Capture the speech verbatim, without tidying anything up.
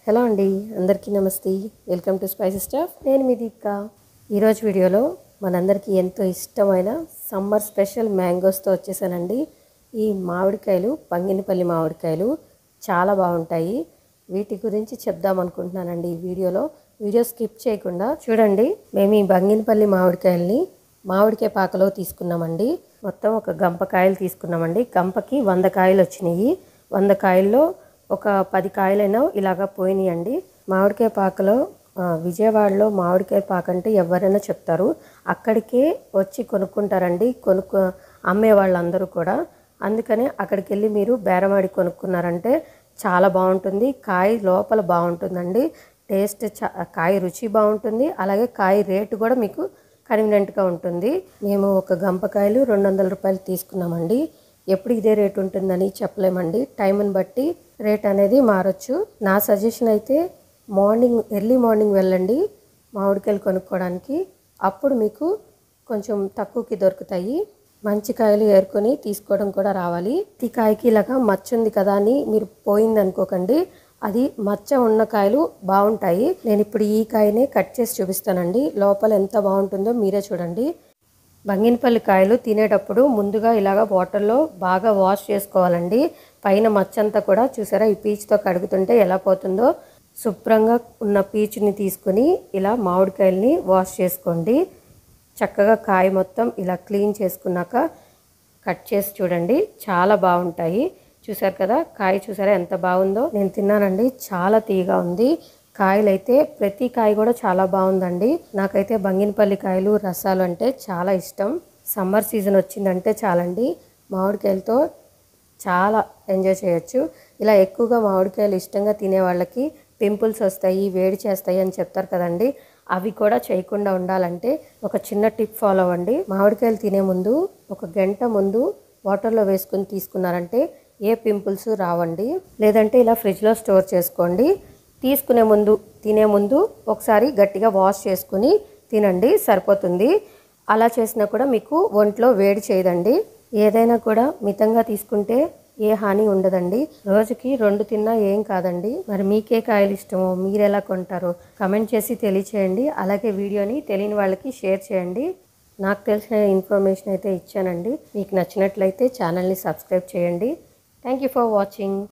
Hello అండి, అందరికీ నమస్తే. Welcome to spicy stuff. నేను మీ దీపిక. ఈరోజు వీడియోలో మనందరికీ ఎంతో ఇష్టమైన సమ్మర్ స్పెషల్ మ్యాంగోస్తో వచ్చేసానండి. ఈ మామిడికాయలు బంగినపల్లి మామిడికాయలు చాలా బాగుంటాయి. వీటి గురించి చెప్దాం అనుకుంటున్నానండి ఈ వీడియోలో. వీడియో స్కిప్ చేయకుండా చూడండి. మేము ఈ బంగినపల్లి మామిడికాయల్ని మామిడికాయ పాకలో తీసుకున్నామండి. మొత్తం ఒక గంప కాయలు తీసుకున్నామండి. గంపకి వంద కాయలు వచ్చినాయి. వంద కాయల్లో ఒక పది కాయలైనా ఇలాగా పోయినాయండి. మామిడికాయ పాకలో విజయవాడలో మామిడికాయ పాక అంటే ఎవరైనా చెప్తారు. అక్కడికే వచ్చి కొనుక్కుంటారండి కొనుక్కు అమ్మే వాళ్ళందరూ కూడా. అందుకనే అక్కడికి వెళ్ళి మీరు బేరమాడి కొనుక్కున్నారంటే చాలా బాగుంటుంది. కాయ లోపల బాగుంటుందండి. టేస్ట్ చా కాయ రుచి బాగుంటుంది. అలాగే కాయ రేటు కూడా మీకు కన్వీనియంట్గా ఉంటుంది. మేము ఒక గంపకాయలు రెండు వందల రూపాయలు తీసుకున్నామండి. ఎప్పుడు ఇదే రేట్ ఉంటుందని చెప్పలేమండి. టైంని బట్టి రేట్ అనేది మారచ్చు. నా సజెషన్ అయితే మార్నింగ్ ఎర్లీ మార్నింగ్ వెళ్ళండి మామిడికాయలు కొనుక్కోవడానికి. అప్పుడు మీకు కొంచెం తక్కువకి దొరుకుతాయి. మంచి కాయలు ఏరుకొని తీసుకోవడం కూడా రావాలి. ఈ కాయకి ఇలాగా మచ్చ ఉంది కదా అని మీరు పోయింది అనుకోకండి. అది మచ్చ ఉన్న కాయలు బాగుంటాయి. నేను ఇప్పుడు ఈ కాయనే కట్ చేసి చూపిస్తానండి. లోపల ఎంత బాగుంటుందో మీరే చూడండి. బంగినపల్లి కాయలు తినేటప్పుడు ముందుగా ఇలాగ వాటర్లో బాగా వాష్ చేసుకోవాలండి. పైన మచ్చంతా కూడా చూసారా, ఈ పీచుతో కడుగుతుంటే ఎలా పోతుందో. శుభ్రంగా ఉన్న పీచుని తీసుకుని ఇలా మామిడికాయల్ని వాష్ చేసుకోండి. చక్కగా కాయ మొత్తం ఇలా క్లీన్ చేసుకున్నాక కట్ చేసి చూడండి. చాలా బాగుంటాయి. చూసారు కదా, కాయ చూసారా ఎంత బాగుందో. నేను తిన్నానండి, చాలా తీయగా ఉంది. కాయలు అయితే ప్రతి కాయ కూడా చాలా బాగుందండి. నాకైతే బంగినపల్లి కాయలు రసాలు అంటే చాలా ఇష్టం. సమ్మర్ సీజన్ వచ్చిందంటే చాలండి, మామిడికాయలతో చాలా ఎంజాయ్ చేయొచ్చు. ఇలా ఎక్కువగా మామిడికాయలు ఇష్టంగా తినే వాళ్ళకి పింపుల్స్ వస్తాయి, వేడి చేస్తాయి అని చెప్తారు కదండి. అవి కూడా చేయకుండా ఉండాలంటే ఒక చిన్న టిప్ ఫాలో అవ్వండి. మామిడికాయలు తినే ముందు ఒక గంట ముందు వాటర్లో వేసుకుని తీసుకున్నారంటే ఏ పింపుల్స్ రావండి. లేదంటే ఇలా ఫ్రిడ్జ్లో స్టోర్ చేసుకోండి. తీసుకునే ముందు తినే ముందు ఒకసారి గట్టిగా వాష్ చేసుకుని తినండి, సరిపోతుంది. అలా చేసినా కూడా మీకు ఒంట్లో వేడి చేయదండి. ఏదైనా కూడా మితంగా తీసుకుంటే ఏ హాని ఉండదండి. రోజుకి రెండు తిన్నా ఏం కాదండి. మరి మీకే కాయలు ఇష్టమో, మీరు ఎలా కొంటారో కమెంట్ చేసి తెలియచేయండి. అలాగే వీడియోని తెలియని వాళ్ళకి షేర్ చేయండి. నాకు తెలిసిన ఇన్ఫర్మేషన్ అయితే ఇచ్చానండి. మీకు నచ్చినట్లయితే ఛానల్ని సబ్స్క్రైబ్ చేయండి. Thank you for watching.